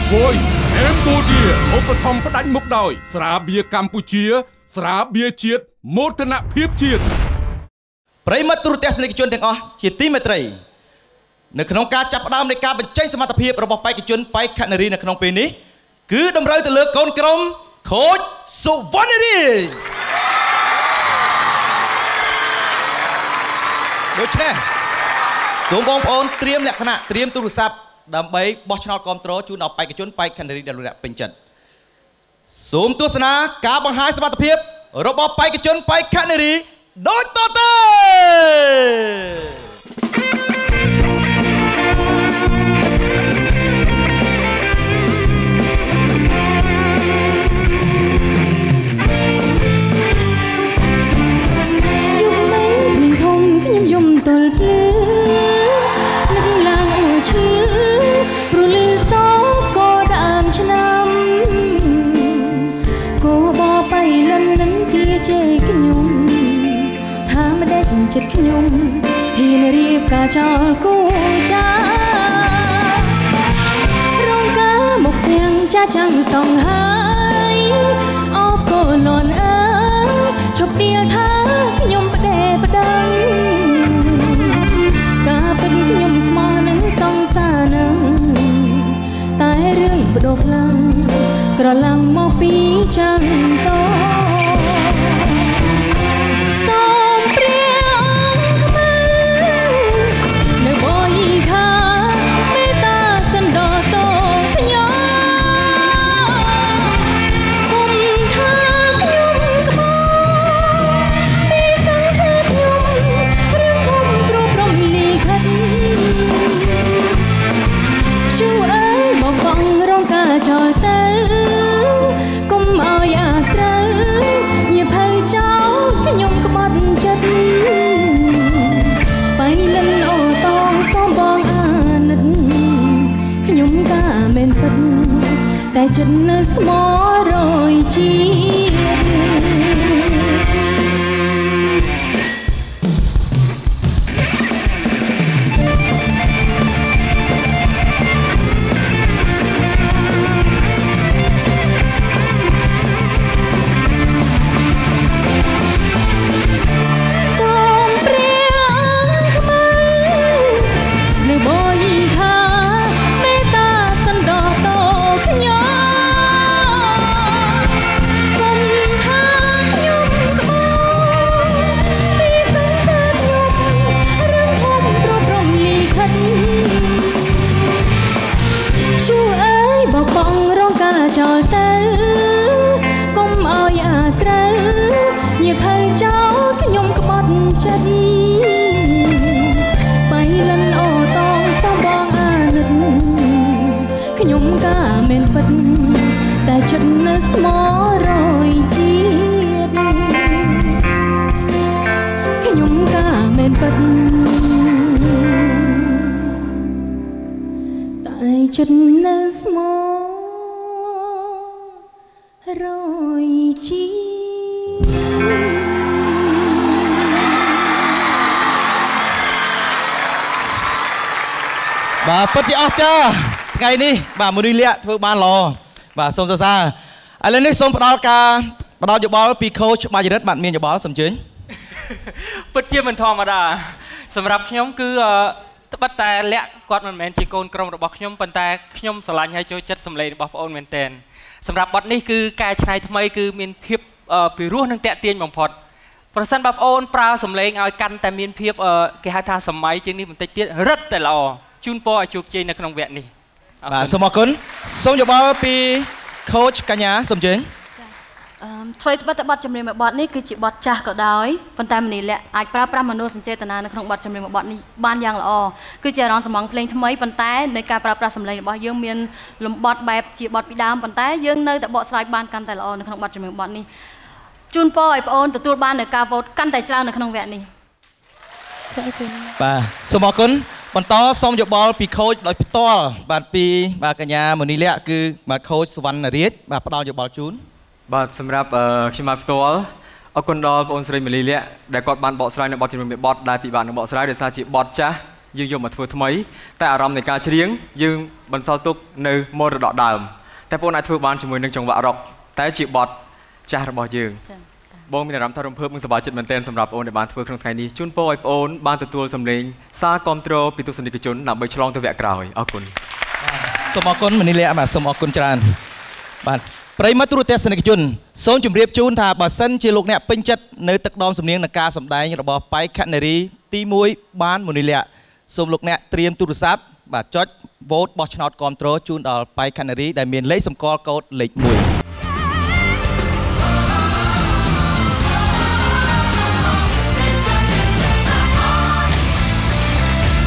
Voice Cambodia ឧបត្ថម្ភផ្ដាច់មុខដោយស្រាបៀរកម្ពុជាស្រាបៀរជាតិមោទនភាពជាតិប្រិមត្តទូរទស្សនិកជនទាំងអស់ជាទីមេត្រីនៅក្នុងការចាប់ផ្ដើមនៃការបញ្ចេញសមត្ថភាពរបស់បេក្ខជនបេក្ខនារីនៅក្នុងពេលនេះគឺតម្រូវទៅលើកូនក្រុមខូចសុវណ្ណរាជដូច្នេះសូមបងប្អូនត្រៀមលក្ខណៈត្រៀមទូរស័ព្ទដើម្បីបោះឆ្នោតគាំទ្រជូនដល់បេក្ខជនបេក្ខនារីដែលលោកអ្នកពេញចិត្តសូមទស្សនាការបង្ហាញសមត្ថភាពរបស់បេក្ខជនបេក្ខនារីដូចតទៅយំទល់ភ្លឺនឹកឡើងអួយឈឺព្រលឺសោកក៏ដើមឆ្នាំគោបបៃលិននឹងទាជេរខ្ញុំថាមិនដេចចិត្តខ្ញុំហ៊ានរៀបការចោលគូចារងការមកទាំងចាចាំងសងហើយអបកូនលន់អើជប់ដៀលថាខ្ញុំផ្ដេផ្ដឹងខ្ញុំស្មោះនឹងសង្សារនឹងតែរឿងបដូរខ្លាំងក្រឡាំងមកពីចាំងតសូមព្រះអង្គខ្មៅនៅបយថាមេត្តាសិនដល់តខ្ញុំគុំថាខ្ញុំក្បត់ពីសង្សារខ្ញុំរឿងធំព្រោះព្រំលីខិតជួអើយមកបងរងការចោលទៅកុំឲ្យអាស្រូវញ៉ាំភៅចោលខ្ញុំក្បត់ចិត្តបៃលិនអូតងសូមបងអាណិតខ្ញុំកាមែនពិតតែចិត្តនៅស្មោរយចោលទៅកុំឲ្យអាស្រូវញ៉ាំភៅចោលខ្ញុំក្បត់ចិត្តបៃលិនអូតងសូមបងអាណិតខ្ញុំកាមែនពិតតែចិត្តនៅស្មោរយជាតិខ្ញុំកាមែនពិតតែចិត្តនៅស្មោរយជីបាទពិតជាអស្ចារ្យថ្ងៃនេះបាទមុនីលក្ខធ្វើបានល្អបាទសូមសរសើរឥឡូវនេះសូមផ្ដល់យោបល់ពីខូចបាច់រិទ្ធបាទមានយោបល់សូមជើញពិតជាមិនធម្មតាសម្រាប់ខ្ញុំគឺត្បិតតែលក្ខគាត់មិនមែនជាកូនក្រុមរបស់ខ្ញុំប៉ុន្តែខ្ញុំស្រឡាញ់ហើយចូលចិត្តសម្លេងរបស់ប្អូនមែនទែនសម្រាប់បទនេះគឺកែច្នៃថ្មីគឺមានភាពពិរោះនិងតាក់ទាញបំផុតប្រសិនបើប្អូនប្រើសម្លេងឲ្យកាន់តែមានភាពគេហៅថាសម័យជាងនេះបន្តិចទៀតរឹតតែល្អជូនពរឲ្យជោគជ័យនៅក្នុងវគ្គនេះបាទសូមអរគុណសូមយោបល់ពីខូចកញ្ញាសូមជើញធ្វើត្បិតតែបទចម្រៀងមួយបទនេះគឺជាបទចាស់ក៏ដោយប៉ុន្តែមនីលក្ខអាចប្រើប្រាស់មនោសញ្ចេតនានៅក្នុងបទចម្រៀងមួយបទនេះបានយ៉ាងល្អគឺជាអារម្មណ៍សំងភ្លេងថ្មីប៉ុន្តែในការប្រើប្រាស់សម្លេងរបស់យើងមានលំបត់បែបជាបទពីដើមប៉ុន្តែយើងនៅតែបកស្រាយបានកាន់តែល្អនៅក្នុងបទចម្រៀងបទនេះជូនពរឲ្យបងអូនទទួលបាននូវការវោតកាន់តែច្រើននៅក្នុងវគ្គនេះបាទសូមអរគុណបន្តសូមយោបល់ពីខូចដោយផ្ទាល់បាទពីបាទកញ្ញាមុនីលក្ខគឺបាទខូចសុវណ្ណរាជបាទផ្ដល់យោបល់ជូនបាទសម្រាប់ខ្ញុំមកផ្ទាល់អរគុណដល់បងអូនស្រីម៉ាលីលក្ខដែលគាត់បានបកស្រាយនៅបទចម្រៀងមួយបទដែលពិបាកនឹងបកស្រាយដោយសារជាបទចាស់យើងយកមកធ្វើថ្មីតែអារម្មណ៍នៃការច្រៀងយើងបន្សល់ទុកនៅមរតកដើមតែបងអាចធ្វើបានជាមួយនឹងចង្វាក់រ៉ុកតែជាបទចាស់របស់យើងបងមានអារម្មណ៍ថារំភើបនិងសប្បាយចិត្តមែនទែនសម្រាប់បងដែលបានធ្វើក្នុងថ្ងៃនេះជូនពរឲ្យបងបានទទួលសម្លេងសារគាំទ្រពីទស្សនិកជនដើម្បីឆ្លងទៅវគ្គក្រោយអរគុណសូមអរគុណមនីលៈបាទសូមអរគុណច្រើនបាទប្រិយមិត្តទូរទស្សនិកជនសូមជម្រាបជូនថាបើសិនជាលោកអ្នកពេញចិត្តនៅទឹកដមសំនៀងនៃការសម្ដែងរបស់ប៉ៃខនារីទី1បានមនីលៈសូមលោកអ្នកត្រៀមទូរស័ព្ទបាទចុច vote បោះឆ្នោតគាំទ្រជូនដល់ប៉ៃខនារីដែលមានលេខសម្គាល់កូដលេខ1